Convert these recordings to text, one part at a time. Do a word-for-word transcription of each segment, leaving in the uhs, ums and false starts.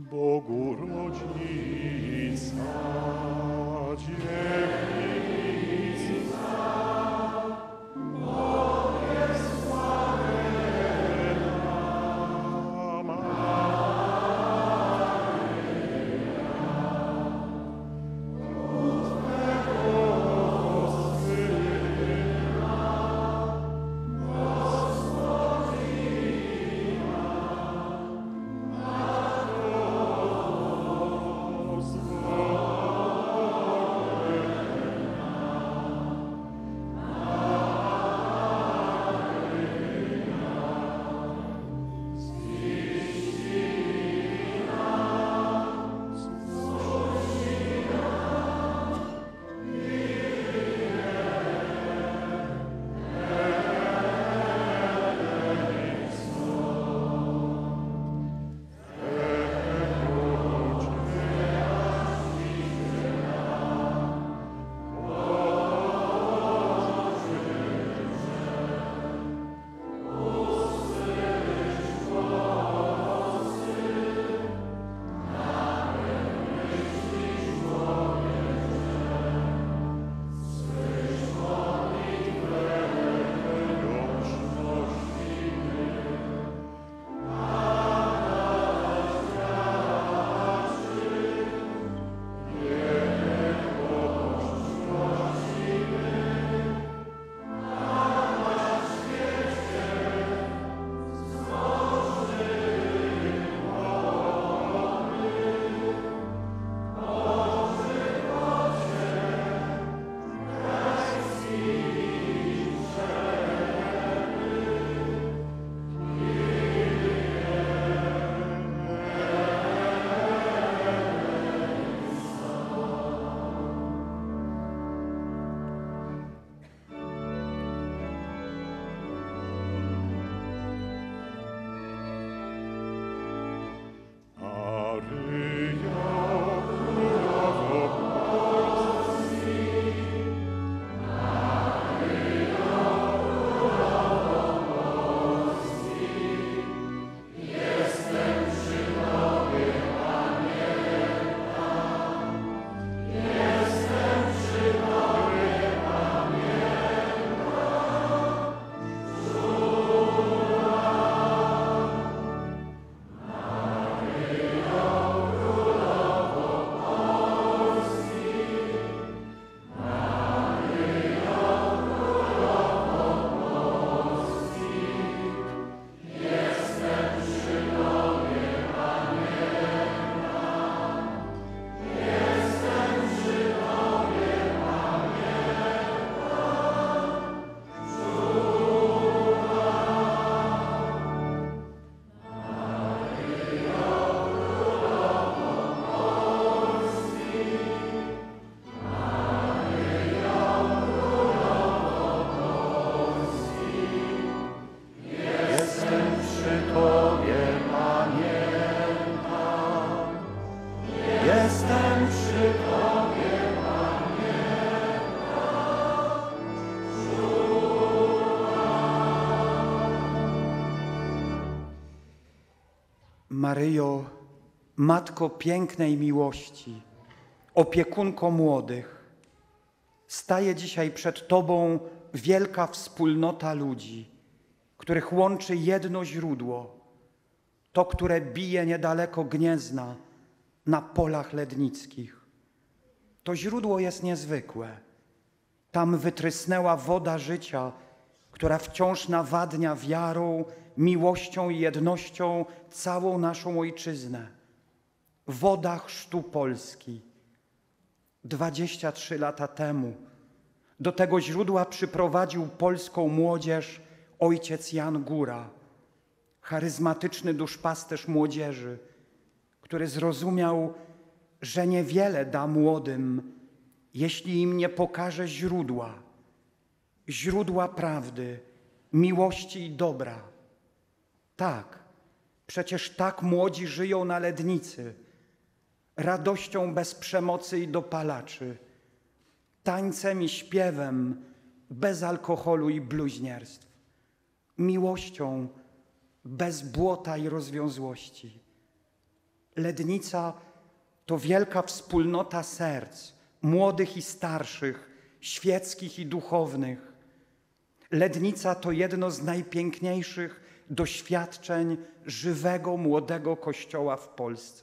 Bogu rodzica, dziewnica, Bogie sławena Maryja, u Twego Syna Maryjo, Matko pięknej miłości, opiekunko młodych, staje dzisiaj przed Tobą wielka wspólnota ludzi, których łączy jedno źródło, to, które bije niedaleko Gniezna, na polach lednickich. To źródło jest niezwykłe. Tam wytrysnęła woda życia, która wciąż nawadnia wiarą, miłością i jednością całą naszą ojczyznę. Woda chrztu Polski. Dwadzieścia trzy lata temu do tego źródła przyprowadził polską młodzież ojciec Jan Góra, charyzmatyczny duszpasterz młodzieży, który zrozumiał, że niewiele da młodym, jeśli im nie pokaże źródła, źródła prawdy, miłości i dobra. Tak, przecież tak młodzi żyją na Lednicy, radością bez przemocy i dopalaczy, tańcem i śpiewem bez alkoholu i bluźnierstw, miłością bez błota i rozwiązłości. Lednica to wielka wspólnota serc, młodych i starszych, świeckich i duchownych. Lednica to jedno z najpiękniejszych doświadczeń żywego, młodego Kościoła w Polsce.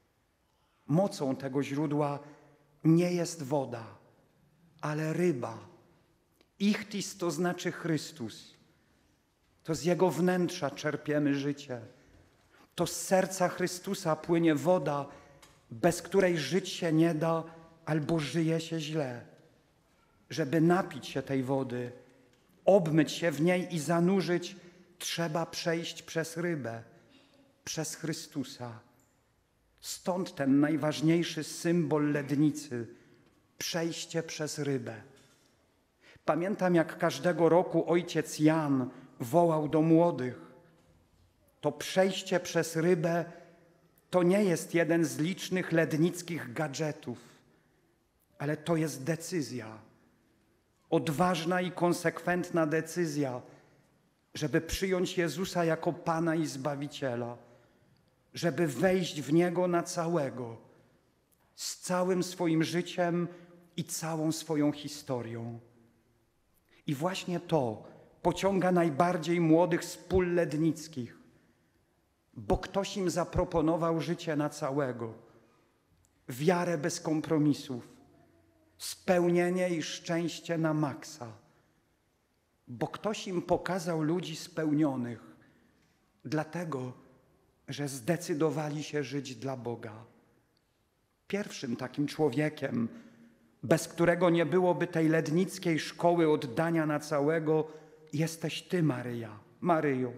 Mocą tego źródła nie jest woda, ale ryba. Ichthys to znaczy Chrystus. To z Jego wnętrza czerpiemy życie. To z serca Chrystusa płynie woda, bez której żyć się nie da albo żyje się źle. Żeby napić się tej wody, obmyć się w niej i zanurzyć, trzeba przejść przez rybę, przez Chrystusa. Stąd ten najważniejszy symbol Lednicy – przejście przez rybę. Pamiętam, jak każdego roku ojciec Jan wołał do młodych. To przejście przez rybę to nie jest jeden z licznych lednickich gadżetów, ale to jest decyzja. Odważna i konsekwentna decyzja, żeby przyjąć Jezusa jako Pana i Zbawiciela, żeby wejść w Niego na całego, z całym swoim życiem i całą swoją historią. I właśnie to pociąga najbardziej młodych z pól lednickich, bo ktoś im zaproponował życie na całego, wiarę bez kompromisów, spełnienie i szczęście na maksa, bo ktoś im pokazał ludzi spełnionych, dlatego, że zdecydowali się żyć dla Boga. Pierwszym takim człowiekiem, bez którego nie byłoby tej lednickiej szkoły oddania na całego, jesteś Ty, Maryja, Maryjo.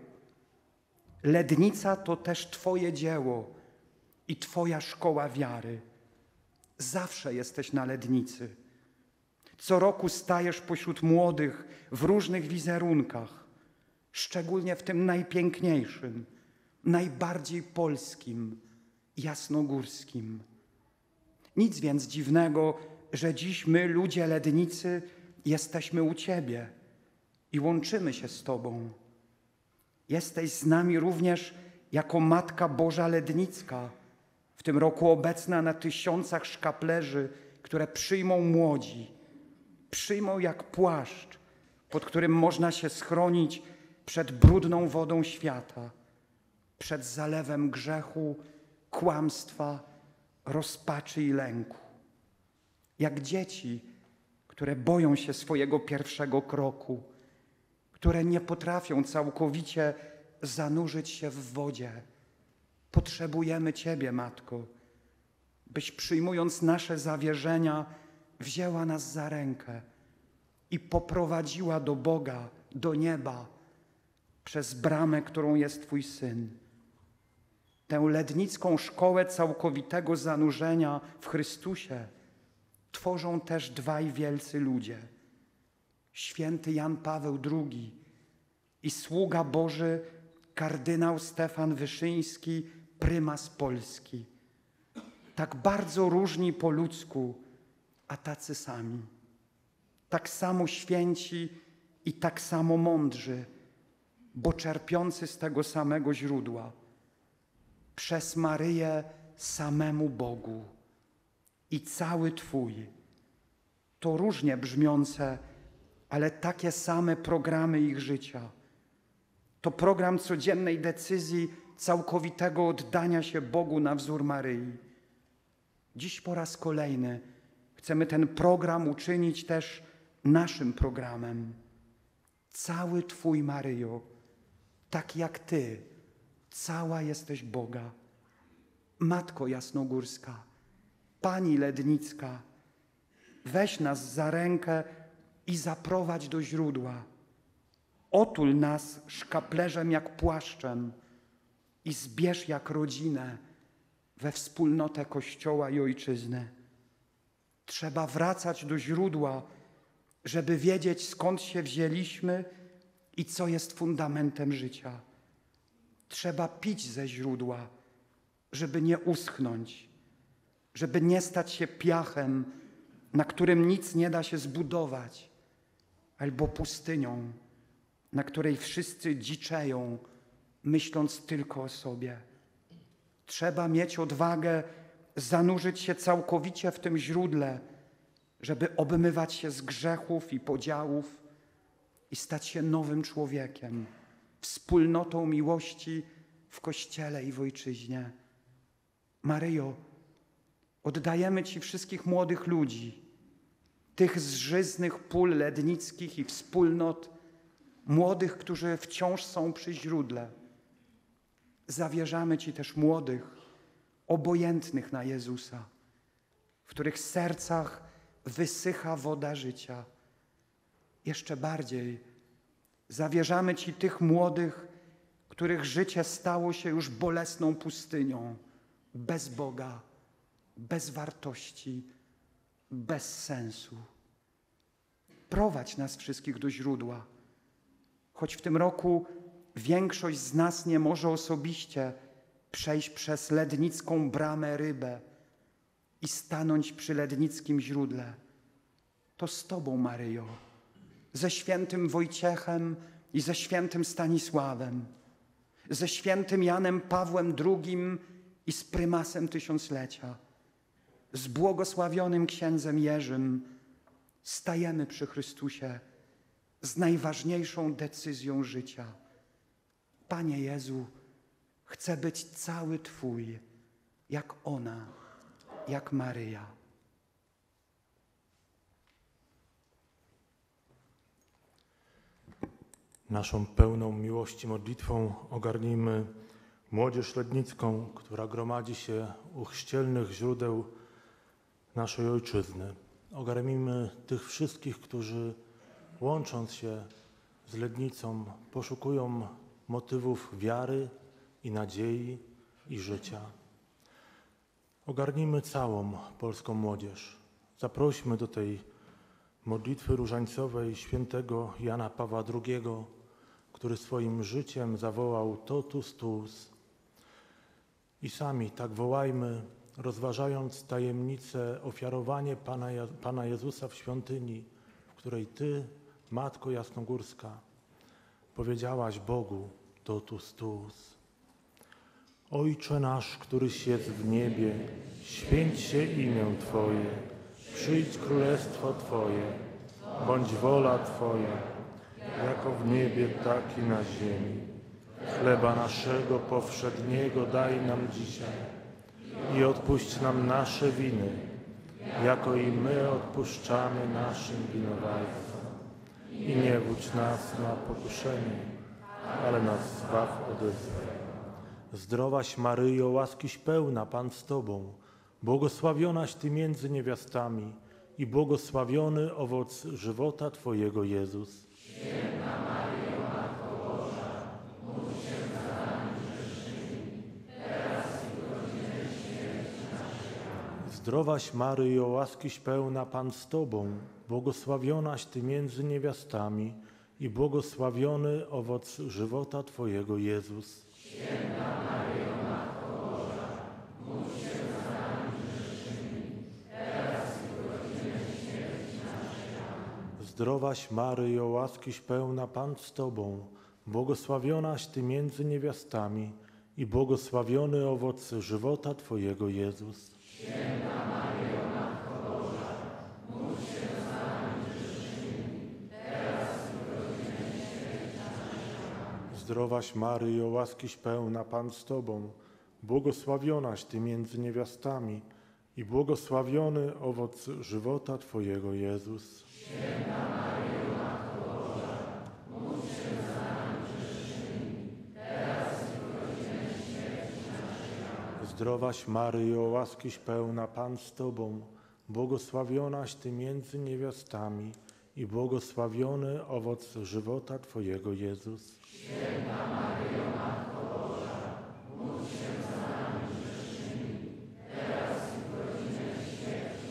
Lednica to też Twoje dzieło i Twoja szkoła wiary. Zawsze jesteś na Lednicy. Co roku stajesz pośród młodych w różnych wizerunkach, szczególnie w tym najpiękniejszym, najbardziej polskim, jasnogórskim. Nic więc dziwnego, że dziś my, ludzie Lednicy, jesteśmy u Ciebie i łączymy się z Tobą. Jesteś z nami również jako Matka Boża Lednicka, w tym roku obecna na tysiącach szkaplerzy, które przyjmą młodzi, przyjmą jak płaszcz, pod którym można się schronić przed brudną wodą świata, przed zalewem grzechu, kłamstwa, rozpaczy i lęku. Jak dzieci, które boją się swojego pierwszego kroku, które nie potrafią całkowicie zanurzyć się w wodzie. Potrzebujemy Ciebie, Matko, byś przyjmując nasze zawierzenia, wzięła nas za rękę i poprowadziła do Boga, do nieba, przez bramę, którą jest Twój Syn. Tę lednicką szkołę całkowitego zanurzenia w Chrystusie tworzą też dwaj wielcy ludzie. Święty Jan Paweł drugi i sługa Boży kardynał Stefan Wyszyński, prymas Polski. Tak bardzo różni po ludzku, a tacy sami. Tak samo święci i tak samo mądrzy, bo czerpiący z tego samego źródła. Przez Maryję samemu Bogu i cały Twój. To różnie brzmiące, ale takie same programy ich życia. To program codziennej decyzji całkowitego oddania się Bogu na wzór Maryi. Dziś po raz kolejny chcemy ten program uczynić też naszym programem. Cały Twój, Maryjo, tak jak Ty, cała jesteś Boga. Matko Jasnogórska, Pani Lednicka, weź nas za rękę i zaprowadź do źródła. Otul nas szkaplerzem jak płaszczem i zbierz jak rodzinę we wspólnotę Kościoła i Ojczyzny. Trzeba wracać do źródła, żeby wiedzieć, skąd się wzięliśmy i co jest fundamentem życia. Trzeba pić ze źródła, żeby nie uschnąć, żeby nie stać się piachem, na którym nic nie da się zbudować, albo pustynią, na której wszyscy dziczeją, myśląc tylko o sobie. Trzeba mieć odwagę zanurzyć się całkowicie w tym źródle, żeby obmywać się z grzechów i podziałów i stać się nowym człowiekiem, wspólnotą miłości w Kościele i w Ojczyźnie. Maryjo, oddajemy Ci wszystkich młodych ludzi, tych z żyznych pól lednickich i wspólnot, młodych, którzy wciąż są przy źródle. Zawierzamy Ci też młodych, obojętnych na Jezusa, w których sercach wysycha woda życia. Jeszcze bardziej zawierzamy Ci tych młodych, których życie stało się już bolesną pustynią, bez Boga, bez wartości, bez sensu. Prowadź nas wszystkich do źródła. Choć w tym roku większość z nas nie może osobiście przejść przez lednicką bramę Rybę i stanąć przy lednickim źródle, to z Tobą, Maryjo, ze świętym Wojciechem i ze świętym Stanisławem, ze świętym Janem Pawłem drugim i z prymasem tysiąclecia, z błogosławionym księdzem Jerzym stajemy przy Chrystusie z najważniejszą decyzją życia. Panie Jezu, chcę być cały Twój, jak ona, jak Maryja. Naszą pełną miłości modlitwą ogarnijmy młodzież lednicką, która gromadzi się u chrzcielnych źródeł naszej Ojczyzny. Ogarnijmy tych wszystkich, którzy łącząc się z Lednicą poszukują motywów wiary i nadziei i życia. Ogarnijmy całą polską młodzież. Zaprośmy do tej modlitwy różańcowej świętego Jana Pawła drugiego, który swoim życiem zawołał totus tuus. I sami tak wołajmy, rozważając tajemnicę ofiarowanie Pana, Pana Jezusa w świątyni, w której Ty, Matko Jasnogórska, powiedziałaś Bogu totus tuus. Ojcze nasz, któryś jest w niebie, święć się imię Twoje, przyjdź królestwo Twoje, bądź wola Twoja, jako w niebie, tak i na ziemi. Chleba naszego powszedniego daj nam dzisiaj i odpuść nam nasze winy, jako i my odpuszczamy naszym winowajcom. I nie wódź nas na pokuszenie, ale nas zbaw ode złego. Zdrowaś Maryjo, łaskiś pełna, Pan z Tobą, błogosławionaś Ty między niewiastami i błogosławiony owoc żywota Twojego Jezus. Święta Maryjo, Matko Boża, módl się za nami grzesznymi, teraz i w godzinę śmierci naszej. Zdrowaś Maryjo, łaskiś pełna, Pan z Tobą, błogosławionaś Ty między niewiastami i błogosławiony owoc żywota Twojego Jezus. Święta Maryjo, Matko Boża, módl się za nami grzesznymi, teraz i w godzinę śmierci naszej. Zdrowaś Maryjo, łaskiś pełna, Pan z Tobą, błogosławionaś Ty między niewiastami i błogosławiony owoc żywota Twojego Jezus. Święta Maryjo, Matko Boża, módl się za nami grzesznymi, teraz i w godzinę śmierci naszej. Zdrowaś Maryjo, łaskiś pełna, Pan z Tobą, błogosławionaś Ty między niewiastami i błogosławiony owoc żywota Twojego Jezus. Święta Maryjo, Matko Boża, módl się za nami grzesznymi, teraz i w godzinę śmierci naszej. Zdrowaś Maryjo, łaskiś pełna, Pan z Tobą, błogosławionaś Ty między niewiastami i błogosławiony owoc żywota Twojego Jezus. Święta Maryjo, Matko Boża, módl się za nami grzesznymi, teraz i w godzinę śmierci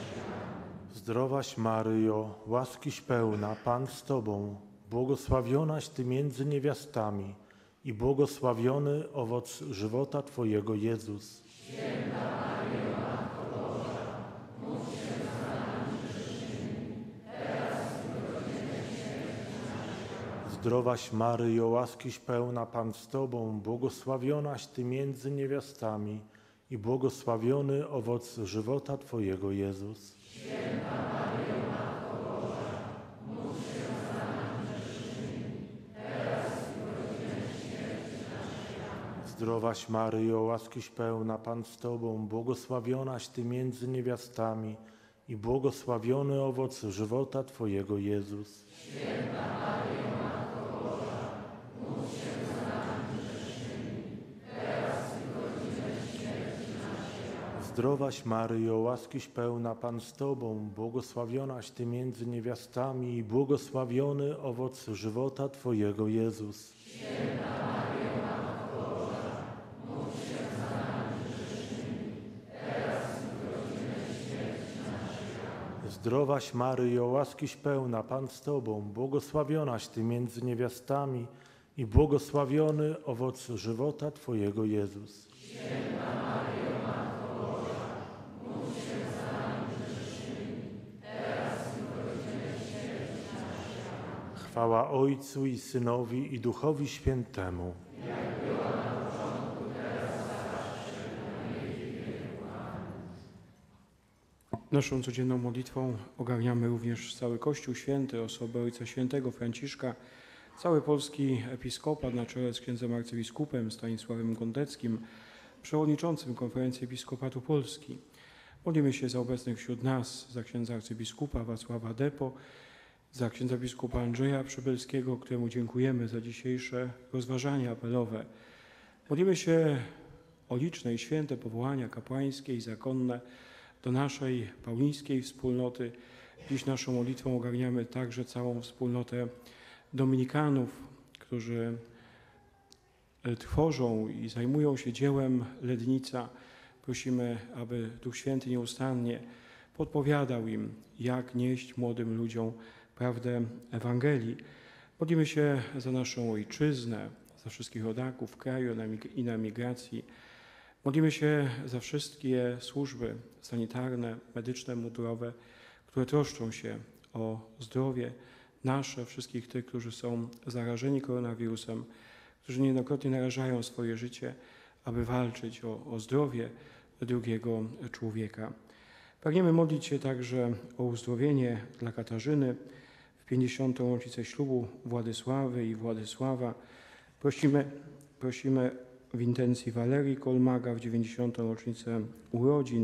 naszej. Zdrowaś Maryjo, łaskiś pełna, Pan z Tobą, błogosławionaś Ty między niewiastami i błogosławiony owoc żywota Twojego Jezus. Święta Maryjo, Matko Boża, módl się za nami grzesznymi, teraz i w godzinę śmierci naszej. Zdrowaś Maryjo, łaskiś pełna, Pan z Tobą, błogosławionaś Ty między niewiastami i błogosławiony owoc żywota Twojego, Jezus. Święta Maryjo, Matko Boża, módl się za nami grzesznymi, teraz i w godzinę śmierci naszej. Amen. Zdrowaś Maryjo, łaskiś pełna, Pan z Tobą, błogosławionaś Ty między niewiastami i błogosławiony owoc żywota Twojego, Jezus. Święta Maryjo, Matko Boża, módl się za nami grzesznymi, teraz i w godzinę śmierci naszej. Amen. Zdrowaś Maryjo, łaskiś pełna, Pan z Tobą, błogosławionaś Ty między niewiastami i błogosławiony owoc żywota Twojego, Jezus. Święta Maryjo, Matko Boża, módl się za nami grzesznymi, teraz i w godzinę śmierci naszej. Amen. Zdrowaś Maryjo, łaskiś pełna, Pan z Tobą, błogosławionaś Ty między niewiastami i błogosławiony owoc żywota Twojego, Jezus. Święta Maryjo, Matko Boża, módl się za nami grzesznymi, teraz i w godzinę śmierci naszej. Amen. Chwała Ojcu i Synowi i Duchowi Świętemu. Jak była na początku, teraz zawsze, na wieki wieków. Amen. Naszą codzienną modlitwą ogarniamy również cały Kościół Święty, osobę Ojca Świętego Franciszka, cały polski episkopat na czele z księdzem arcybiskupem Stanisławem Gondeckim, przewodniczącym Konferencji Episkopatu Polski. Modlimy się za obecnych wśród nas, za księdza arcybiskupa Wacława Depo, za księdza biskupa Andrzeja Przybylskiego, któremu dziękujemy za dzisiejsze rozważania apelowe. Modlimy się o liczne i święte powołania kapłańskie i zakonne do naszej paulińskiej wspólnoty. Dziś naszą modlitwą ogarniamy także całą wspólnotę dominikanów, którzy tworzą i zajmują się dziełem Lednica. Prosimy, aby Duch Święty nieustannie podpowiadał im, jak nieść młodym ludziom prawdę Ewangelii. Modlimy się za naszą ojczyznę, za wszystkich rodaków w kraju i na emigracji. Modlimy się za wszystkie służby sanitarne, medyczne, mundurowe, które troszczą się o zdrowie nasze, wszystkich tych, którzy są zarażeni koronawirusem, którzy niejednokrotnie narażają swoje życie, aby walczyć o, o zdrowie drugiego człowieka. Pragniemy modlić się także o uzdrowienie dla Katarzyny w pięćdziesiątą rocznicę ślubu Władysławy i Władysława. Prosimy, prosimy w intencji Walerii Kolmaga w dziewięćdziesiątą rocznicę urodzin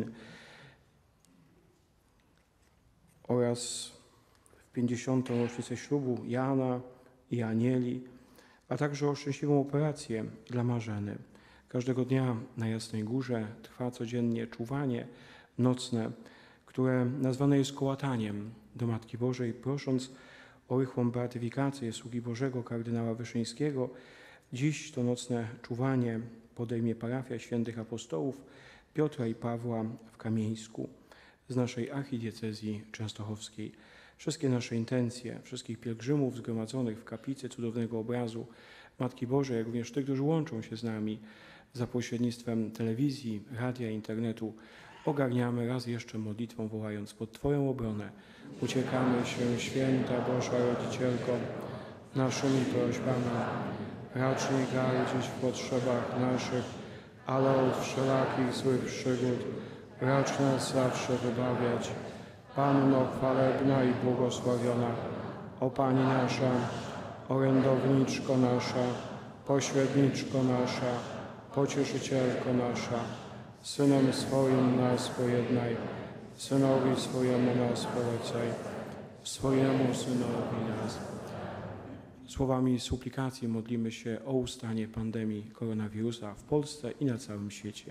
oraz w pięćdziesiątą rocznicę ślubu Jana i Anieli, a także o szczęśliwą operację dla Marzeny. Każdego dnia na Jasnej Górze trwa codziennie czuwanie nocne, które nazwane jest kołataniem do Matki Bożej, prosząc o rychłą beatyfikację sługi Bożego kardynała Wyszyńskiego. Dziś to nocne czuwanie podejmie parafia świętych apostołów Piotra i Pawła w Kamieńsku z naszej archidiecezji częstochowskiej. Wszystkie nasze intencje, wszystkich pielgrzymów zgromadzonych w kaplicy cudownego obrazu Matki Bożej, jak również tych, którzy łączą się z nami za pośrednictwem telewizji, radia, internetu, ogarniamy raz jeszcze modlitwą, wołając pod Twoją obronę. Uciekamy się, święta Boża Rodzicielko, naszymi prośbami. Racz nie gardzić w potrzebach naszych, ale od wszelakich złych przygód racz nas zawsze wybawiać. Panno chwalebna i błogosławiona, o Pani nasza, orędowniczko nasza, pośredniczko nasza, pocieszycielko nasza, Synem swoim nas pojednaj, Synowi swojemu nas polecaj, swojemu Synowi nas. Słowami suplikacji modlimy się o ustanie pandemii koronawirusa w Polsce i na całym świecie.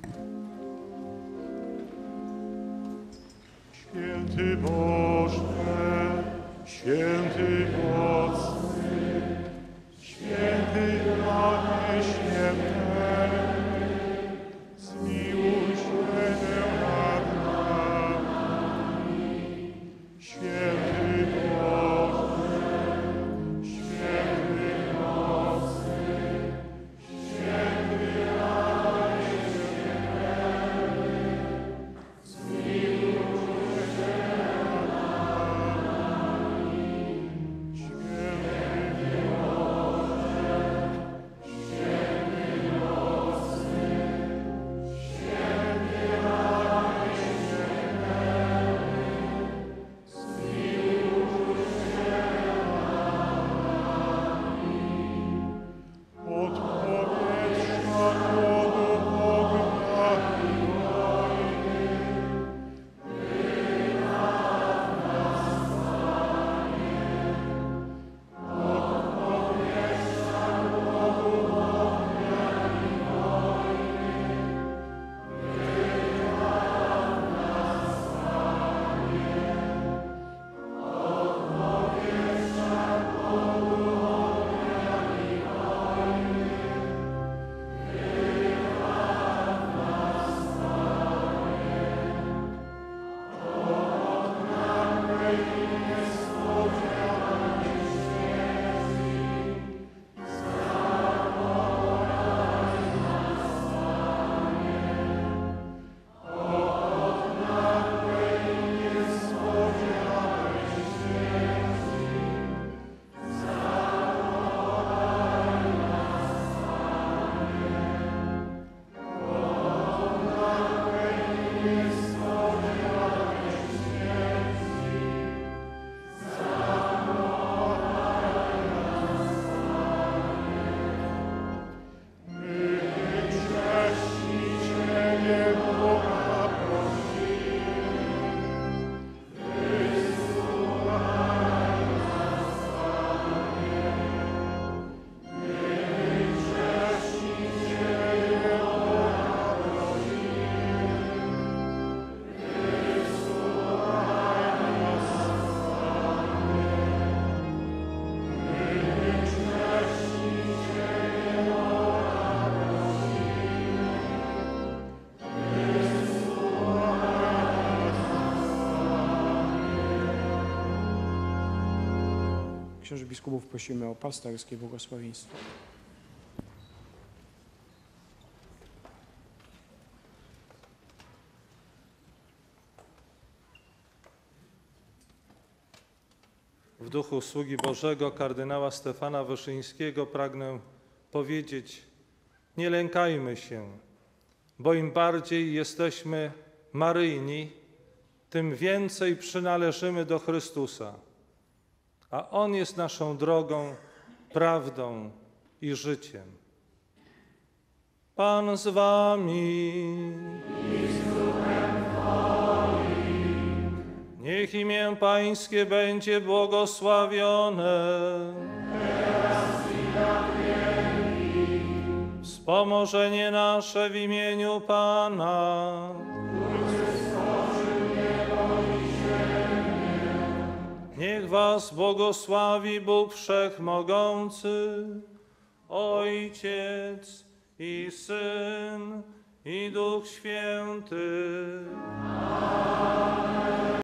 Święty Boże, święty mocny, święty Panie święty, zmiłuj się nad nami. Święty Boże, święty mocny, święty Panie święty, zmiłuj się nad nami. księży biskupów prosimy o pasterskie błogosławieństwo. W duchu sługi Bożego kardynała Stefana Wyszyńskiego pragnę powiedzieć: nie lękajmy się, bo im bardziej jesteśmy maryjni, tym więcej przynależymy do Chrystusa, a On jest naszą drogą, prawdą i życiem. Pan z wami. Niech imię Pańskie będzie błogosławione. Wspomożenie nasze w imieniu Pana. Niech was błogosławi Bóg Wszechmogący, Ojciec i Syn i Duch Święty.